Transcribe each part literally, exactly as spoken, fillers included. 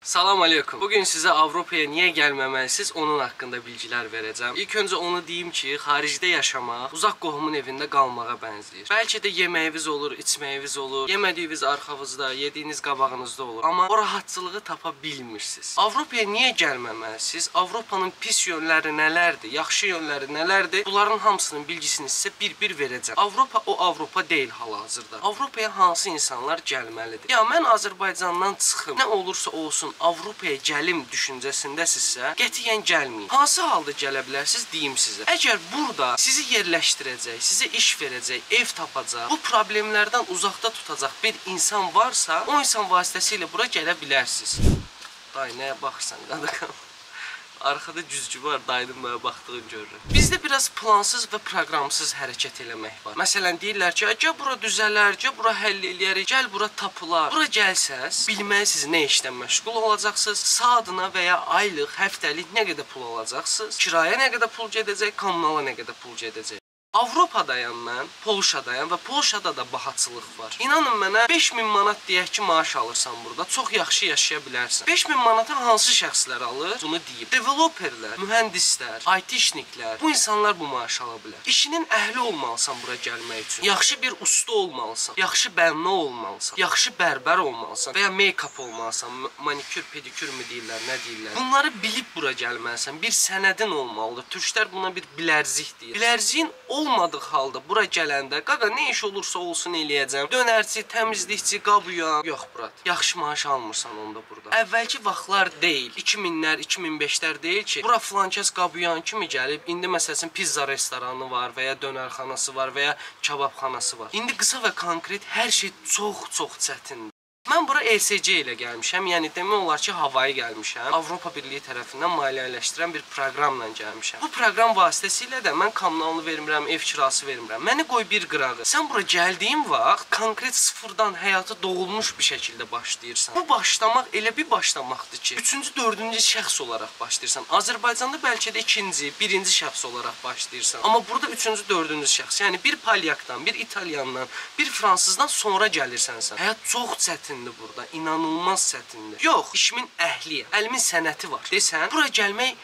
Salam aleykum. Bugün sizə Avropaya niyə gəlməməlisiniz, onun haqqında bilgilər verəcəm. İlk öncə onu deyim ki, xaricdə yaşamaq uzaq qohumun evində qalmağa bənzəyir. Bəlkə də yeməyiniz olur, içməyiniz olur, yemədiyiniz arxavızda, yediyiniz qabağınızda olur. Amma o rahatçılığı tapa bilmirsiniz. Avropaya niyə gəlməməlisiniz? Avropanın pis yönləri nələrdir, yaxşı yönləri nələrdir? Bunların hamısının bilgisini sizə bir-bir verəcəm. Avropa o Avropa deyil hal-hazırda. Avropaya hansı insanlar gəlməlidir? Ya mən Azərbaycandan çıxım, nə olursa olsun Avropaya gəlim düşüncəsindəsinizsə, qətiyyən gəlməyin. Hansı halda gələ bilərsiniz, deyim sizə. Əgər burada sizi yerləşdirəcək, sizə iş verəcək, ev tapacaq, bu problemlərdən uzaqda tutacaq bir insan varsa, o insan vasitəsilə bura gələ bilərsiniz. Day, nəyə baxırsan, qadaqam? Arkada güzgü var, dayının mənə baxdığını görürüm. Bizdə biraz plansız və proqramsız hərəkət eləmək var. Məsələn, deyirlər ki, gəl bura düzələr, gəl bura həll eləyərik, gəl bura tapılar. Bura gəlsəz, bilməlisiniz nə işlə məşğul olacaqsınız, saatına və ya aylıq, həftəlik nə qədər pul alacaqsınız, kiraya nə qədər pul gedəcək, kommunala nə qədər pul gedəcək. Avropadayam mən, Polşadayam və Polşada da bahatçılıq var. İnanın mənə, beş min manat deyək ki, maaş alırsan burada, çox yaxşı yaşaya bilərsən. beş min manata hansı şəxslər alır? Bunu deyib. Developerlər, mühəndislər, aytişniklər, bu insanlar bu maaş ala bilər. İşinin əhli olmalısan bura gəlmək üçün. Yaxşı bir usta olmalısan, yaxşı bənna olmalısan, yaxşı bərbər olmalısan və ya make-up olmalısan, manikür, pedikür mü deyirlər, nə deyirlər. Bunları bilib bura gəlməlisən, bir sənədin olmalıdır. Türklər buna bir bilərzik deyir. Bilərziyin olmadığı halda bura gələndə, qaqa nə iş olursa olsun eləyəcəm. Dönərçi, təmizlikçi, qabuyan. Yox, brat. Yaxşı maaş almırsan onda burada. Əvvəlki vaxtlar deyil. iki minlər, iki min beşlər deyil ki, bura filankəs qabuyan kimi gəlib, indi məsələn pizza restoranı var və ya dönərxanası var və ya kababxanası var. İndi qısa və konkret hər şey çox-çox çətindir. Mən bura E S C ilə gəlmişəm, yəni demək olar ki, havayı gəlmişəm. Avropa Birliyi tərəfindən maliyyələşdirən bir proqramla gəlmişəm. Bu proqram vasitəsilə də mən kommunalını vermirəm, ev kirası vermirəm. Məni qoy bir qırağı. Sən bura gəldiyin vaxt konkret sıfırdan həyatı doğulmuş bir şəkildə başlayırsan. Bu başlamaq elə bir başlamaqdır ki, üçüncü, dördüncü şəxs olaraq başlayırsan. Azərbaycanda bəlkə də ikinci, birinci şəxs olaraq başlayırsan. Amma burada üçüncü, dördüncü şəxs, yəni bir Polyakdan, bir İtalyandan, bir Fransızdan sonra gəlirsənsə. Həyat çox çətin burada, inanılmaz çətindir. Yox, işimin əhliyəm, əlimin sənəti var. Desən, bura gəlmək...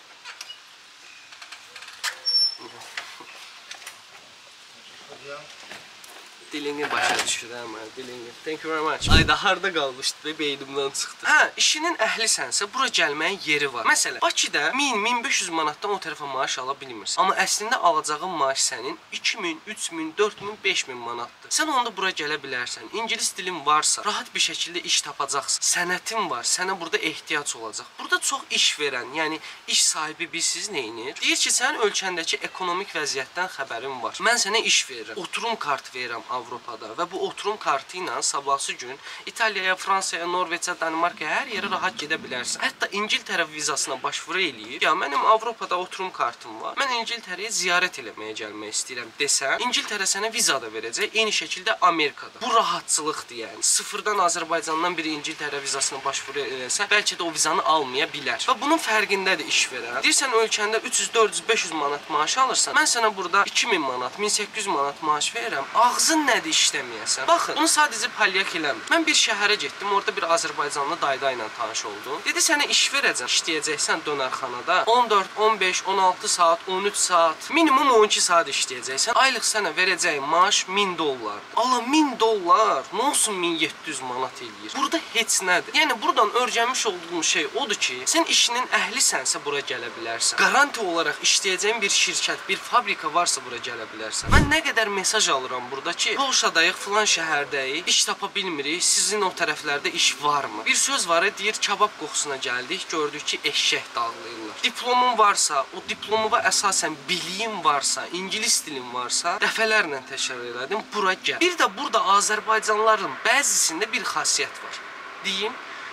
Dilini başa düşür, hə, mən, dilini. Thank you very much. Ayda, harda qalmışdı və beynimdən çıxdı. Hə, işinin əhlisənsə, bura gəlməyin yeri var. Məsələn, Bakıda min, min beş yüz manatdan o tərəfə maaş ala bilmirsən. Amma əslində alacağın maaş sənin iki min, üç min, dörd min, beş min manatdır. Sən onda bura gələ bilərsən. İngilis dilin varsa, rahat bir şəkildə iş tapacaqsın. Sənətin var, sənə burada ehtiyac olacaq. Burada çox iş verən, yəni iş sahibi bilsiz neyinir? Deyir ki, sənin ölkəndəki ekonomik vəziyyətdən xəbərin var. Mən sənə iş verirəm, oturum kart verirəm Avropada və bu oturum kartı ilə sabahsı gün İtaliyaya, Fransaya, Norveçə, Danimarkaya hər yerə rahat gedə bilərsən. Hətta İngiltərə vizasına başvuru eləyib. Ya mənim Avropada oturum kartım var. Mən İngiltərəyə ziyarət eləməyə gəlmək istəyirəm desən, İngiltərə sənə viza da verəcək. Eyni şəkildə Amerikada. Bu rahatçılıqdır yəni. Sıfırdan Azərbaycandan biri İngiltərə vizasına başvuru eləsə, bəlkə də o vizanı almaya bilər. Və bunun fərqindədir iş verən. Deyirsən ölkəndə üç yüz, dörd yüz, beş yüz manat maaş alırsan, mən sənə burada iki min manat, min səkkiz yüz manat maaş verirəm. Ağzın nədir işləməyəsən? Baxın, bunu sadəcə palyak eləmir. Mən bir şəhərə getdim, orada bir Azərbaycanlı dayda ilə tanış oldum. Dedi, sənə iş verəcəm, işləyəcəksən dönərxanada. on dörd, on beş, on altı saat, on üç saat, minimum on iki saat işləyəcəksən. Aylıq sənə verəcəyin maaş min dollardır. Allah, min dollar, nə olsun min yeddi yüz manat eləyir? Burada heç nədir. Yəni, buradan öyrənmiş olduğum şey odur ki, sən işinin əhlisənsə bura gələ bilərsən. Garanti olaraq işləyəcəyin bir şirkət, bir fabrika varsa bura gələ bilərsən. Mən nə qədər mesaj alıram burada ki, Polşadayıq, filan şəhərdəyik, iş tapa bilmirik, sizin o tərəflərdə iş varmı? Bir söz var, deyir, kabab qoxusuna gəldik, gördük ki, eşşək dağlayırlar. Diplomun varsa, o diplomuva əsasən biliyim varsa, İngilis dilin varsa, dəfələrlə təkrar elədim, bura gəl. Bir də burada Azərbaycanlıların bəzisində bir xasiyyət var. Deyim,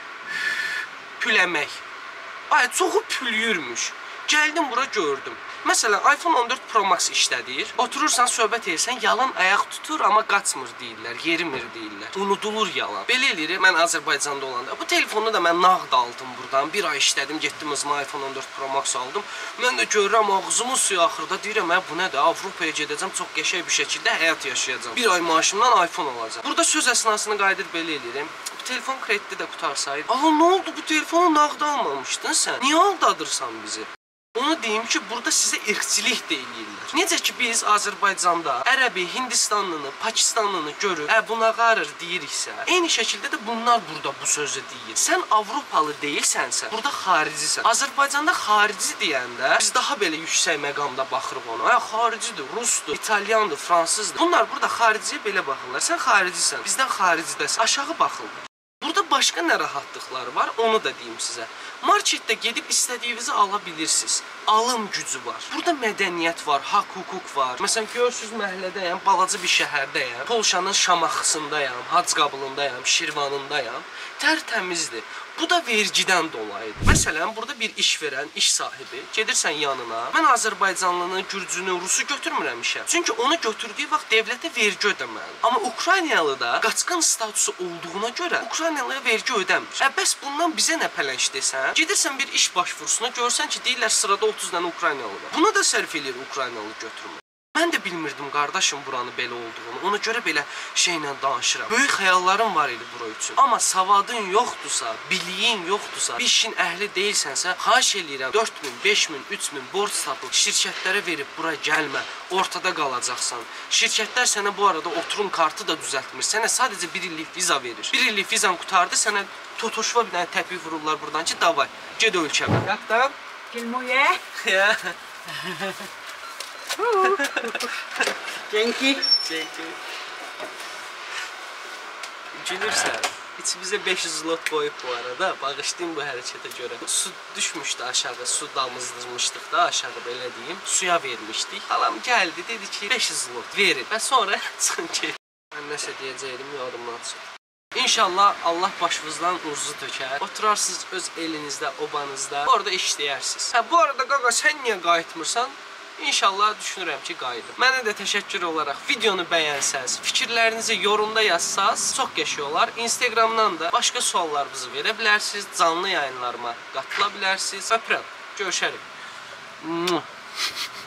püləmək. Ay, çoxu pülüyürmüş. Gəldim bura gördüm. Məsələn, iPhone on dörd Pro Max işlədir. Oturursan, söhbət edirsən, yalan ayaq tutur, amma qaçmır deyirlər, yerimir deyirlər. Unudulur yalan. Belə eləyir, mən Azərbaycanda olanda. Bu telefonu da mən nağd aldım buradan. Bir ay işlədim, getdim özümə iPhone on dörd Pro Max aldım. Mən də görürəm, ağzımın suyu axırda deyirəm, hə, bu nədir? Avropaya gedəcəm, çox qəşəng bir şəkildə həyat yaşayacağım. Bir ay maaşımdan iPhone alacağım. Burada söz əsnasını qayıdır belə eləyirəm. Bu telefon kreditdə də qutarsaydı. Aa, nə oldu, bu telefonu nağda almamışdın sən? Niyə aldadırsan bizi? Onu deyim ki, burada sizə irqçilik də eləyirlər. Necə ki, biz Azərbaycanda Ərəbi, Hindistanlını, Pakistanlını görür, ə, buna qarır deyiriksə, eyni şəkildə də bunlar burada bu sözü deyir. Sən Avropalı deyilsənsə, burada xaricisən. Azərbaycanda xarici deyəndə biz daha belə yüksək məqamda baxırıq ona. Ay, xaricidir, rusdur, İtalyandır, fransızdır. Bunlar burada xariciyə belə baxırlar. Sən xaricisən, bizdən xaricidəsən. Aşağı baxırlar. Burada başqa nə rahatlıqları var, onu da deyim sizə. Marketdə gedib istədiyinizi ala bilirsiniz. Alım gücü var. Burada mədəniyyət var, haqq, hüquq var. Məsələn, görürsünüz, məhəllədəyəm, balaca bir şəhərdəyəm. Polşanın Şamaxısındayam, Hacqabılındayam, Şirvanındayam. Tərtəmizdir. Bu da vergidən dolayıdır. Məsələn, burada bir iş verən, iş sahibi gedirsən yanına. Mən Azərbaycanlını, Gürcünü, Rusu götürmürəm işə. Çünki onu götürdüyü vaxt dövlətə vergi ödəməlidir. Amma Ukraynalı da qaçqın statusu olduğuna görə Ukraynalıya vergi ödəmir. Ə, bəs bundan bizə nə pələnç desən? Gedirsən bir iş başvurusuna, görsən ki, deyirlər sırada otuz dənə Ukraynalı var. Buna da sərf eləyir Ukraynalı götürmür. Mən də bilmirdim qardaşım buranı belə olduğunu. Ona görə belə şeylə danışıram. Böyük xəyallarım var idi bura üçün. Amma savadın yoxdursa, biliyin yoxdursa, bir işin əhli deyilsənsə, xahiş eləyirəm dörd min, beş min, üç min borc tapıb şirkətlərə verib bura gəlmə. Ortada qalacaqsan. Şirkətlər sənə bu arada oturum kartı da düzəltmir. Sənə sadəcə bir illik viza verir. Bir illik vizan qutardı, sənə totoşva bir dənə təpik vururlar buradan ki, davay, ged ölkəmə. Yatdan? Filmuję. Ya. Dzięki. Dzięki. Gülürsən. İçimizə beş yüz zlot qoyub bu arada. Bağışlayın bu hərəkətə görə. Su düşmüşdü aşağı, su damızdırmışdıq da aşağı, belə deyim. Suya vermişdik. Halam gəldi, dedi ki beş yüz zlot verin. Və sonra çünki mən nəsə deyəcəydim, yadımdan çıxdı. İnşallah Allah başınızdan uzuzu tökər. Oturarsınız öz elinizdə, obanızda. Orada işləyərsiniz. Hə, bu arada qaqa, sən niyə qayıtmırsan? İnşallah düşünürəm ki, qayıdır. Mənə də təşəkkür olaraq videonu bəyənsəz, fikirlərinizi yorumda yazsaz, çox qəşəng olar. Instagramdan da başqa suallarınızı verə bilərsiniz, canlı yayınlarıma qatıla bilərsiniz. Öpürəm, görüşərik.